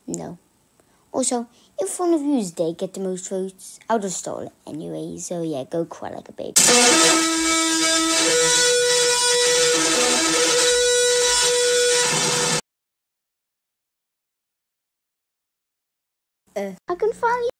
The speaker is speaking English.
No. Also, if one of you did get the most votes, I'll just stall it anyway. So yeah, go cry like a baby. I can finally